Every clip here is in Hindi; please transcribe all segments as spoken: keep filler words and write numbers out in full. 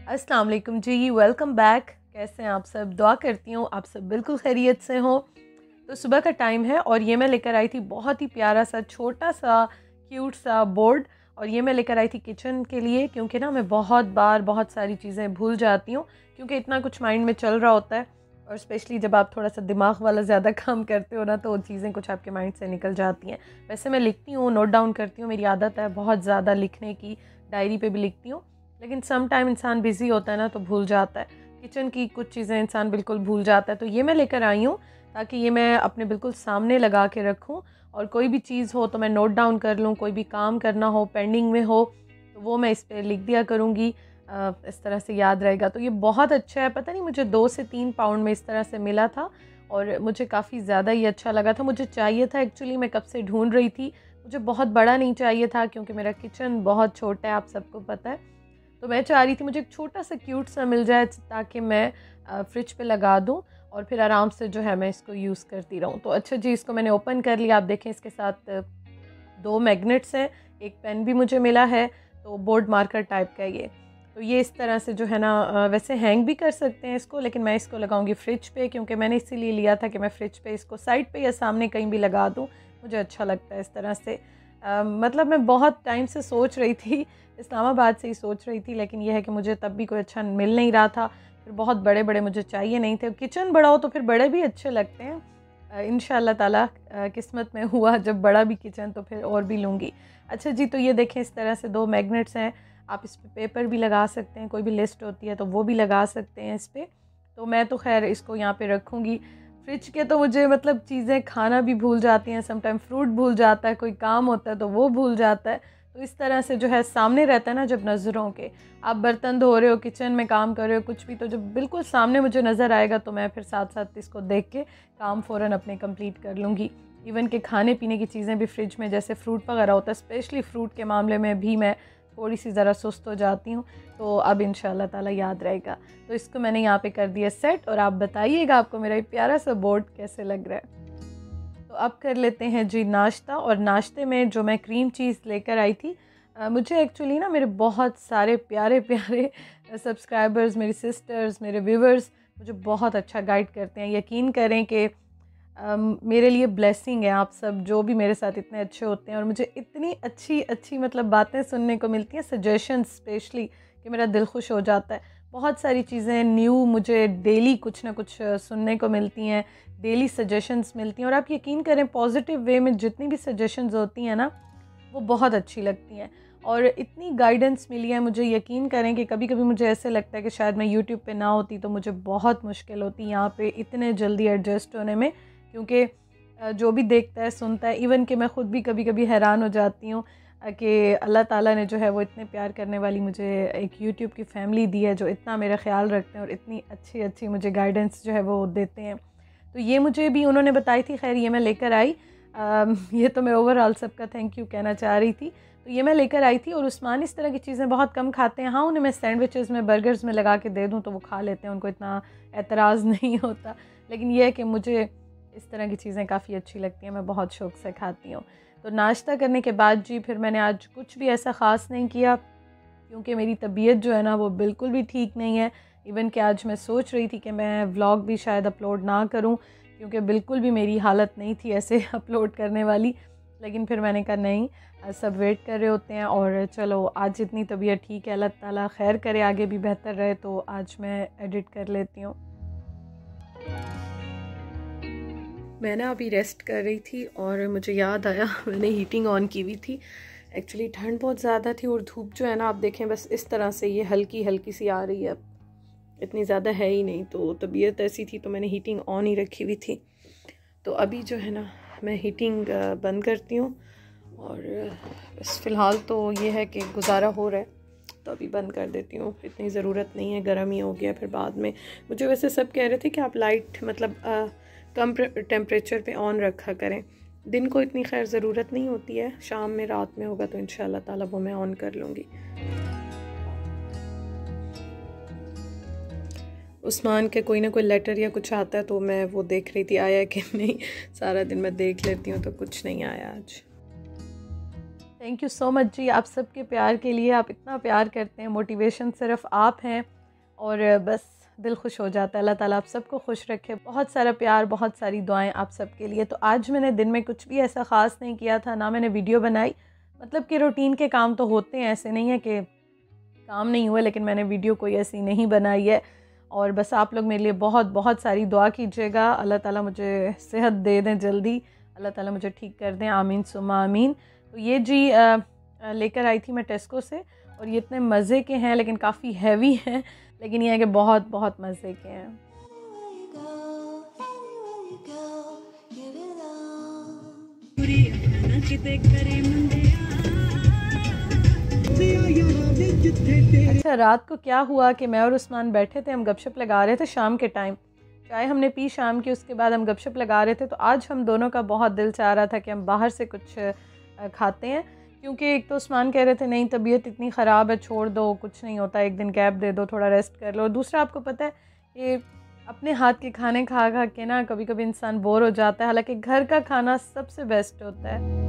अस्सलाम वालेकुम जी, वेलकम बैक। कैसे हैं आप सब? दुआ करती हूँ आप सब बिल्कुल खैरियत से हों। तो सुबह का टाइम है और ये मैं लेकर आई थी बहुत ही प्यारा सा छोटा सा क्यूट सा बोर्ड। और ये मैं लेकर आई थी किचन के लिए, क्योंकि ना मैं बहुत बार बहुत सारी चीज़ें भूल जाती हूँ, क्योंकि इतना कुछ माइंड में चल रहा होता है। और स्पेशली जब आप थोड़ा सा दिमाग वाला ज़्यादा काम करते हो ना, तो वो चीज़ें कुछ आपके माइंड से निकल जाती हैं। वैसे मैं लिखती हूँ, नोट डाउन करती हूँ, मेरी आदत है बहुत ज़्यादा लिखने की, डायरी पे भी लिखती हूँ। लेकिन सम टाइम इंसान बिज़ी होता है ना, तो भूल जाता है। किचन की कुछ चीज़ें इंसान बिल्कुल भूल जाता है। तो ये मैं लेकर आई हूँ ताकि ये मैं अपने बिल्कुल सामने लगा के रखूँ, और कोई भी चीज़ हो तो मैं नोट डाउन कर लूँ, कोई भी काम करना हो पेंडिंग में हो तो वो मैं इस पर लिख दिया करूँगी। अ, इस तरह से याद रहेगा। तो ये बहुत अच्छा है। पता नहीं मुझे दो से तीन पाउंड में इस तरह से मिला था और मुझे काफ़ी ज़्यादा ये अच्छा लगा था। मुझे चाहिए था एक्चुअली, मैं कब से ढूंढ रही थी। मुझे बहुत बड़ा नहीं चाहिए था क्योंकि मेरा किचन बहुत छोटा है, आप सबको पता है। तो मैं चाह रही थी मुझे एक छोटा सा क्यूट सा मिल जाए ताकि मैं फ्रिज पे लगा दूं और फिर आराम से जो है मैं इसको यूज़ करती रहूं। तो अच्छा जी, इसको मैंने ओपन कर लिया। आप देखें इसके साथ दो मैग्नेट्स हैं, एक पेन भी मुझे मिला है, तो बोर्ड मार्कर टाइप का ये। तो ये इस तरह से जो है ना, वैसे हैंग भी कर सकते हैं इसको, लेकिन मैं इसको लगाऊंगी फ्रिज पे, क्योंकि मैंने इसीलिए लिया था कि मैं फ्रिज पे इसको साइड पे या सामने कहीं भी लगा दूं। मुझे अच्छा लगता है इस तरह से। आ, मतलब मैं बहुत टाइम से सोच रही थी, इस्लामाबाद से ही सोच रही थी, लेकिन यह है कि मुझे तब भी कोई अच्छा मिल नहीं रहा था। फिर बहुत बड़े बड़े मुझे चाहिए नहीं थे। किचन बड़ा हो तो फिर बड़े भी अच्छे लगते हैं। इंशाल्लाह ताला किस्मत में हुआ जब बड़ा भी किचन, तो फिर और भी लूँगी। अच्छा जी, तो ये देखें इस तरह से दो मैग्नेट्स हैं। आप इस पे पेपर भी लगा सकते हैं, कोई भी लिस्ट होती है तो वो भी लगा सकते हैं इस पर। तो मैं तो खैर इसको यहाँ पे रखूँगी। फ्रिज के तो मुझे मतलब चीज़ें खाना भी भूल जाती हैं, समटाइम फ्रूट भूल जाता है, कोई काम होता है तो वो भूल जाता है। तो इस तरह से जो है सामने रहता है ना, जब नज़रों के, आप बर्तन धो रहे हो, किचन में काम कर रहे हो, कुछ भी, तो जब बिल्कुल सामने मुझे नज़र आएगा तो मैं फिर साथ साथ इसको देख के काम फ़ौरन अपने कंप्लीट कर लूँगी। इवन कि खाने पीने की चीज़ें भी फ्रिज में, जैसे फ्रूट वगैरह होता है, स्पेशली फ्रूट के मामले में भी मैं थोड़ी सी ज़रा सुस्त हो जाती हूँ। तो अब इंशाल्लाह ताला याद रहेगा। तो इसको मैंने यहाँ पे कर दिया सेट, और आप बताइएगा आपको मेरा ये प्यारा सा बोर्ड कैसे लग रहा है। तो अब कर लेते हैं जी नाश्ता। और नाश्ते में जो मैं क्रीम चीज़ लेकर आई थी, आ, मुझे एक्चुअली ना मेरे बहुत सारे प्यारे प्यारे सब्सक्राइबर्स, मेरी सिस्टर्स, मेरे व्यूवर्स मुझे बहुत अच्छा गाइड करते हैं। यकीन करें कि Um, मेरे लिए ब्लेसिंग है आप सब जो भी मेरे साथ इतने अच्छे होते हैं, और मुझे इतनी अच्छी अच्छी मतलब बातें सुनने को मिलती हैं, सजेशंस स्पेशली, कि मेरा दिल खुश हो जाता है। बहुत सारी चीज़ें न्यू मुझे डेली कुछ ना कुछ सुनने को मिलती हैं, डेली सजेशंस मिलती हैं। और आप यकीन करें पॉजिटिव वे में जितनी भी सजेशंस होती हैं ना, वो बहुत अच्छी लगती हैं। और इतनी गाइडेंस मिली है मुझे, यकीन करें कि कभी कभी मुझे ऐसे लगता है कि शायद मैं यूट्यूब पे ना होती तो मुझे बहुत मुश्किल होती यहाँ पे इतने जल्दी एडजस्ट होने में, क्योंकि जो भी देखता है सुनता है, इवन कि मैं ख़ुद भी कभी कभी हैरान हो जाती हूँ कि अल्लाह ताला ने जो है वो इतने प्यार करने वाली मुझे एक यूट्यूब की फ़ैमिली दी है, जो इतना मेरा ख्याल रखते हैं और इतनी अच्छी अच्छी मुझे गाइडेंस जो है वो देते हैं। तो ये मुझे भी उन्होंने बताई थी, खैर ये मैं लेकर आई। आ, ये तो मैं ओवरऑल सबका थैंक यू कहना चाह रही थी। तो ये मैं लेकर आई थी। और उस्मान इस तरह की चीज़ें बहुत कम खाते हैं। हाँ, उन्हें मैं सैंडविचेस में, बर्गर्स में लगा के दे दूँ तो वो खा लेते हैं, उनको इतना एतराज़ नहीं होता। लेकिन यह है कि मुझे इस तरह की चीज़ें काफ़ी अच्छी लगती हैं, मैं बहुत शौक़ से खाती हूँ। तो नाश्ता करने के बाद जी फिर मैंने आज कुछ भी ऐसा ख़ास नहीं किया, क्योंकि मेरी तबीयत जो है ना वो बिल्कुल भी ठीक नहीं है। इवन कि आज मैं सोच रही थी कि मैं व्लॉग भी शायद अपलोड ना करूं, क्योंकि बिल्कुल भी मेरी हालत नहीं थी ऐसे अपलोड करने वाली। लेकिन फिर मैंने कहा नहीं, सब वेट कर रहे होते हैं, और चलो आज जितनी तबीयत ठीक है, अल्लाह ताला खैर करे, आगे भी बेहतर रहे, तो आज मैं एडिट कर लेती हूँ। मैं ना अभी रेस्ट कर रही थी और मुझे याद आया मैंने हीटिंग ऑन की हुई थी। एक्चुअली ठंड बहुत ज़्यादा थी, और धूप जो है ना, आप देखें बस इस तरह से ये हल्की हल्की सी आ रही है, अब इतनी ज़्यादा है ही नहीं। तो तबीयत ऐसी थी तो मैंने हीटिंग ऑन ही रखी हुई थी। तो अभी जो है ना मैं हीटिंग बंद करती हूँ, और बस फ़िलहाल तो ये है कि गुजारा हो रहा है, तो अभी बंद कर देती हूँ। इतनी ज़रूरत नहीं है, गर्म ही हो गया फिर बाद में। मुझे वैसे सब कह रहे थे कि आप लाइट मतलब आ, कम टेम्परेचर पे ऑन रखा करें। दिन को इतनी खैर ज़रूरत नहीं होती है, शाम में रात में होगा तो इंशाल्लाह ताला वो मैं ऑन कर लूँगी। उस्मान के कोई ना कोई लेटर या कुछ आता है तो मैं वो देख रही थी आया कि नहीं। सारा दिन मैं देख लेती हूँ तो कुछ नहीं आया आज। Thank you so much ji, आप सबके प्यार के लिए। आप इतना प्यार करते हैं, मोटिवेशन सिर्फ आप हैं। और बस दिल खुश हो जाता है। अल्लाह ताला आप सबको खुश रखे। बहुत सारा प्यार, बहुत सारी दुआएं आप सबके लिए। तो आज मैंने दिन में कुछ भी ऐसा ख़ास नहीं किया था, ना मैंने वीडियो बनाई। मतलब कि रूटीन के काम तो होते हैं, ऐसे नहीं है कि काम नहीं हुआ, लेकिन मैंने वीडियो कोई ऐसी नहीं बनाई है। और बस आप लोग मेरे लिए बहुत बहुत सारी दुआ कीजिएगा। अल्लाह ताला मुझे सेहत दे दें जल्दी, अल्लाह ताला मुझे ठीक कर दें, आमीन सुम्मा आमीन। तो ये जी लेकर आई थी मैं टेस्को से, और ये इतने मज़े के हैं लेकिन काफ़ी हैवी हैं, लेकिन ये है कि बहुत बहुत मज़े के हैं। अच्छा, रात को क्या हुआ कि मैं और उस्मान बैठे थे, हम गपशप लगा रहे थे शाम के टाइम। चाय हमने पी शाम की, उसके बाद हम गपशप लगा रहे थे। तो आज हम दोनों का बहुत दिल चाह रहा था कि हम बाहर से कुछ खाते हैं, क्योंकि एक तो उस्मान कह रहे थे नहीं तबीयत इतनी ख़राब है, छोड़ दो, कुछ नहीं होता, एक दिन गैप दे दो, थोड़ा रेस्ट कर लो। और दूसरा आपको पता है कि अपने हाथ के खाने खा खा के ना कभी कभी इंसान बोर हो जाता है, हालांकि घर का खाना सबसे बेस्ट होता है।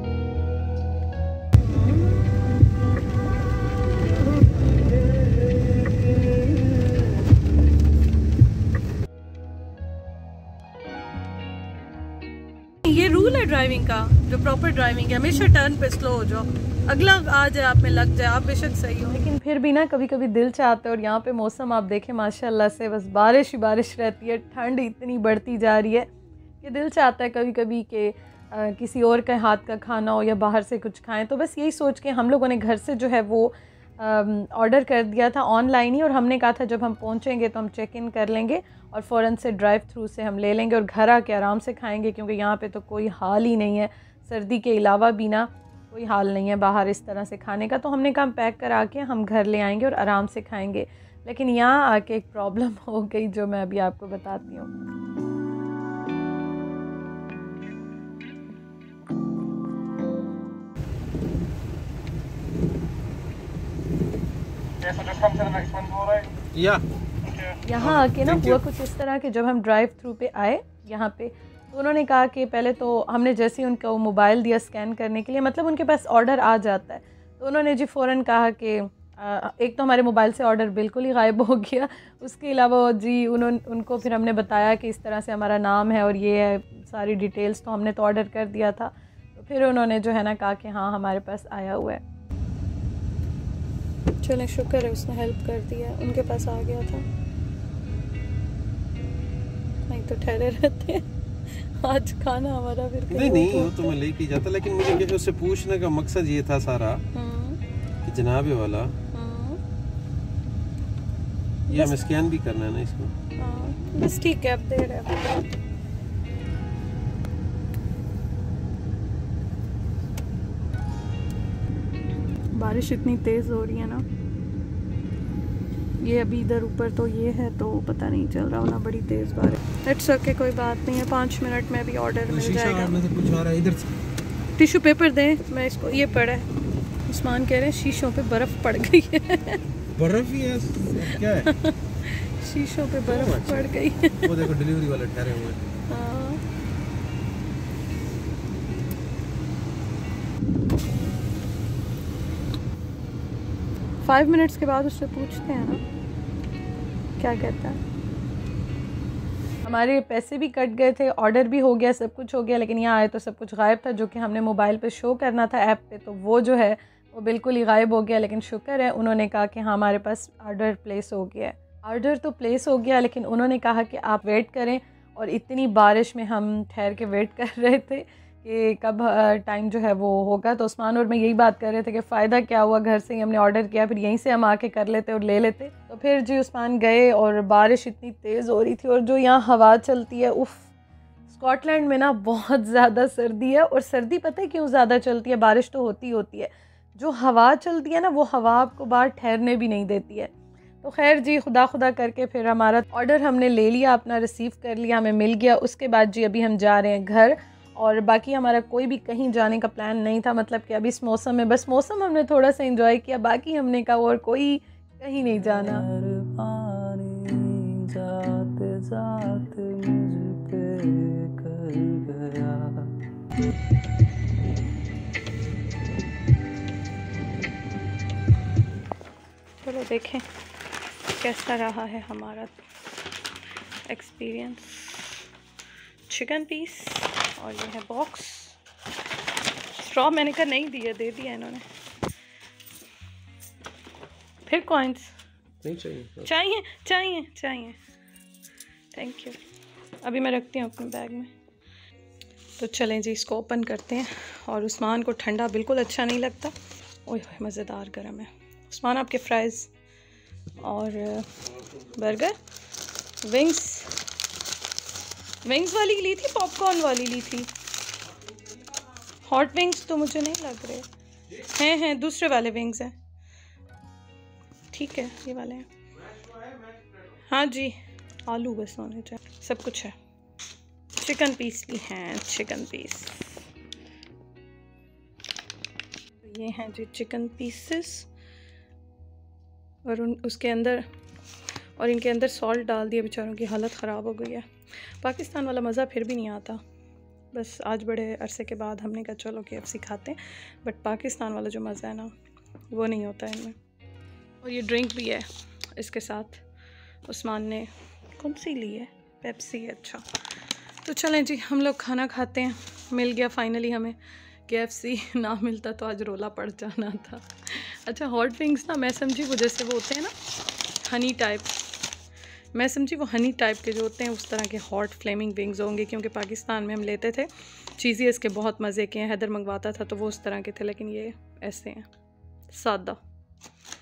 ये रूल है ड्राइविंग का, जो प्रॉपर ड्राइविंग है, हमेशा टर्न पे स्लो हो जाओ, अगला आ जाए आप में लग जाए, आप बेशक सही हो, लेकिन फिर भी ना कभी कभी दिल चाहता है। और यहाँ पे मौसम आप देखें माशाल्लाह से बस बारिश ही बारिश रहती है, ठंड इतनी बढ़ती जा रही है कि दिल चाहता है कभी कभी कि किसी और के हाथ का खाना हो या बाहर से कुछ खाएं। तो बस यही सोच के हम लोगों ने घर से जो है वो ऑर्डर कर दिया था ऑनलाइन ही, और हमने कहा था जब हम पहुँचेंगे तो हम चेक इन कर लेंगे और फ़ौरन से ड्राइव थ्रू से हम ले लेंगे और घर आके आराम से खाएंगे, क्योंकि यहाँ पे तो कोई हाल ही नहीं है, सर्दी के अलावा भी ना कोई हाल नहीं है बाहर इस तरह से खाने का। तो हमने कहा पैक करा के हम घर ले आएंगे और आराम से खाएंगे। लेकिन यहाँ आके एक प्रॉब्लम हो गई जो मैं अभी आपको बताती हूँ। यहाँ आके ना हुआ कुछ इस तरह के, जब हम ड्राइव थ्रू पे आए यहाँ पे, तो उन्होंने कहा कि पहले तो हमने जैसे ही उनका वो मोबाइल दिया स्कैन करने के लिए, मतलब उनके पास ऑर्डर आ जाता है, तो उन्होंने जी फ़ौरन कहा कि एक तो हमारे मोबाइल से ऑर्डर बिल्कुल ही गायब हो गया, उसके अलावा जी उन्होंने उनको फिर हमने बताया कि इस तरह से हमारा नाम है और ये है सारी डिटेल्स, तो हमने तो ऑर्डर कर दिया था। तो फिर उन्होंने जो है ना कहा कि हाँ हमारे पास आया हुआ है। चलें शुक्र है उसने हेल्प कर दिया, उनके पास आ गया था, नहीं तो ठहरे रहते हैं आज खाना हमारा फिर नहीं नहीं वो तो मैं लेके जाता, लेकिन मुझे क्या उससे पूछने का मकसद ये था सारा कि जनाबे वाला ये हमें स्कैन भी करना है ना इसको। बस ठीक है, अब दे रहे हैं। बारिश इतनी तेज़ हो रही है ना, ये अभी इधर ऊपर तो ये है तो पता नहीं चल रहा होना, बड़ी तेज़ बारिश। इट्स ओके, कोई बात नहीं है, पाँच मिनट में भी ऑर्डर मिल जाएगा। कुछ आ रहा है इधर से, टिश्यू पेपर दें, मैं इसको, ये पड़ा है, उस्मान कह रहे हैं शीशों पे बर्फ़ पड़ गई है। बर्फ़ ही है क्या है? शीशों पे बर्फ़ पड़ गई है। वो देखो डिलीवरी वाले ठहरे हुए हैं। फाइव मिनट्स के बाद उससे पूछते हैं ना क्या कहता है। हमारे पैसे भी कट गए थे, ऑर्डर भी हो गया, सब कुछ हो गया, लेकिन यहाँ आए तो सब कुछ गायब था, जो कि हमने मोबाइल पे शो करना था ऐप पे, तो वो जो है वो बिल्कुल ही गायब हो गया। लेकिन शुक्र है उन्होंने कहा कि हाँ हमारे पास ऑर्डर प्लेस हो गया है। ऑर्डर तो प्लेस हो गया, लेकिन उन्होंने कहा कि आप वेट करें, और इतनी बारिश में हम ठहर के वेट कर रहे थे कि कब टाइम जो है वो होगा। तो उस्मान और मैं यही बात कर रहे थे कि फ़ायदा क्या हुआ, घर से ही हमने ऑर्डर किया, फिर यहीं से हम आके कर लेते और ले लेते। तो फिर जी उस्मान गए और बारिश इतनी तेज़ हो रही थी, और जो यहाँ हवा चलती है, उफ़, स्कॉटलैंड में ना बहुत ज़्यादा सर्दी है। और सर्दी पता है क्यों ज़्यादा चलती है, बारिश तो होती होती है, जो हवा चलती है ना वो हवा आपको बाहर ठहरने भी नहीं देती है। तो खैर जी खुदा खुदा करके फिर हमारा ऑर्डर हमने ले लिया, अपना रिसीव कर लिया, हमें मिल गया। उसके बाद जी अभी हम जा रहे हैं घर, और बाकी हमारा कोई भी कहीं जाने का प्लान नहीं था, मतलब कि अभी इस मौसम में बस मौसम हमने थोड़ा सा एंजॉय किया, बाकी हमने कहा और कोई कहीं नहीं जाना। जाते जाते मुझ पे कर गया। चलो देखें कैसा रहा है हमारा एक्सपीरियंस। चिकन पीस और ये है बॉक्स। स्ट्रॉ मैंने कहा नहीं दिया, दे दिया इन्होंने। फिर कॉइन्स नहीं चाहिए? चाहिए चाहिए चाहिए। Thank you. अभी मैं रखती हूँ अपने बैग में। तो चलें जी, इसको ओपन करते हैं। और उस्मान को ठंडा बिल्कुल अच्छा नहीं लगता। ओह मज़ेदार गरम है। उस्मान आपके फ्राइज़ और बर्गर, विंग्स विंग्स वाली ली थी, पॉपकॉर्न वाली ली थी। हॉट विंग्स तो मुझे नहीं लग रहे हैं, हैं दूसरे वाले विंग्स हैं। ठीक है, ये वाले हैं। हाँ जी, आलू बस होने चाहिए, सब कुछ है। चिकन पीस भी हैं, चिकन पीस। ये हैं जी चिकन पीसेस। और उन उसके अंदर और इनके अंदर सॉल्ट डाल दिया। बेचारों की हालत ख़राब हो गई है। पाकिस्तान वाला मज़ा फिर भी नहीं आता। बस आज बड़े अरसे के बाद हमने कहा चलो के एफ सी खाते हैं, बट पाकिस्तान वाला जो मज़ा है ना वो नहीं होता है इनमें। और ये ड्रिंक भी है इसके साथ। उस्मान ने कौन सी ली है? पेप्सी। अच्छा, तो चलें जी, हम लोग खाना खाते हैं। मिल गया फाइनली हमें के एफ सी। ना मिलता तो आज रोला पड़ जाना था। अच्छा, हॉट विंग्स ना मैं समझी वो जैसे वो होते हैं ना हनी टाइप, मैं समझी वो हनी टाइप के जो होते हैं उस तरह के हॉट फ्लेमिंग विंग्स होंगे। क्योंकि पाकिस्तान में हम लेते थे चीज़ी, इसके बहुत मज़े के हैं। हैदर मंगवाता था तो वो उस तरह के थे, लेकिन ये ऐसे हैं सादा।